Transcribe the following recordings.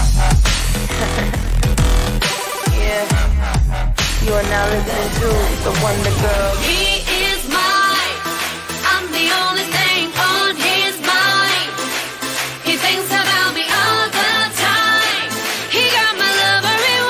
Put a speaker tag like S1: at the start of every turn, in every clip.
S1: Yeah, you are now listening to the Wonder Girl.
S2: He is mine. I'm the only thing on his mind. He thinks about me all the time. He got my love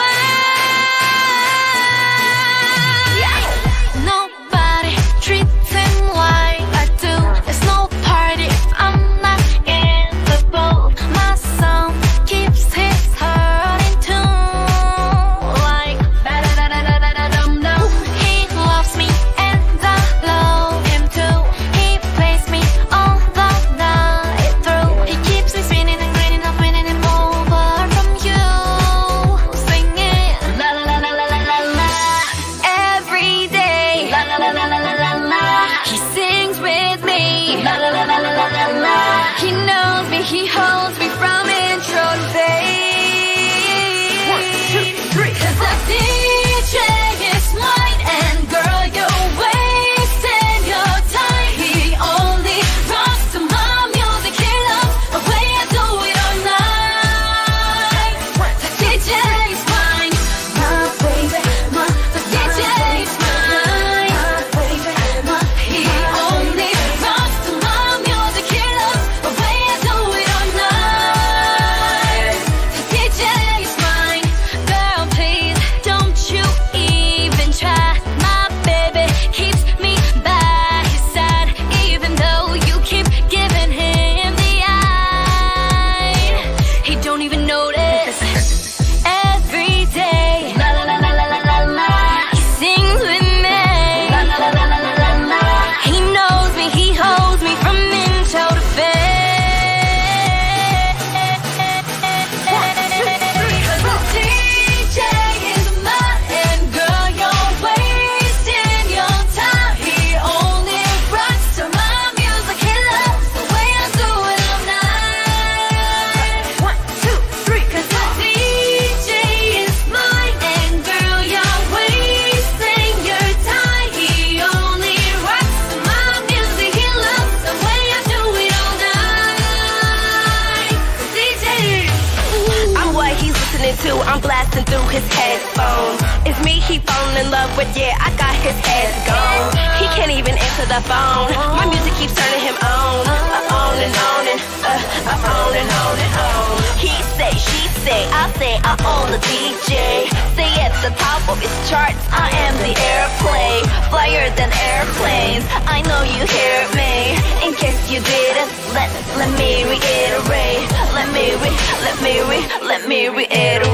S2: everywhere. Nobody treats him like I do. There's no party if I'm not in the boat. My song keeps his heart in tune. Like da-da-da-da-da-da-dum-dum. He loves me and I love him too. He plays me all the night through. He keeps me spinning and grinning, I'm winning him over from you. Singing la la la la la la la la. Every day la la la la la la la la. He sings with me la la la la la la la la. He knows me, he holds me from intro to fade. 1, 2, 3. 'Cause the DJ is mine, and girl, you're wasting your time. He only rocks to my music. He loves the way I do it all night. The DJ is mine, my baby, the DJ is mine, my baby, he only rocks to my music. He loves the way I do it all night. The DJ is mine, girl, please don't you even try. My baby keeps me by his side, even though you keep giving him the eye. He don't even notice. Every day, la la la la la la la la. He sings with me, la la la la la la la la. He knows me, he holds me from intro to fade. 1, 2, 3. 'Cause the DJ is mine, and girl, you're wasting your time. He only rocks to my music. He loves the way I do it all night. 1, 2, 3. 'Cause the DJ is mine, and girl, you're wasting your time. He only rocks to my music. He loves the way I do it all night. The DJ.
S1: I'm what he's listening to, I'm blasting through his headphones. It's me he falling in love with, yeah, I got his head gone. He can't even answer the phone. My music keeps turning him on and on and on and on and on. He say, she say, I say, I own the DJ. Stay at the top of his charts, I am the airplane, flyer than airplanes. I know you hear me. In case you didn't, let me reiterate. Let me reiterate.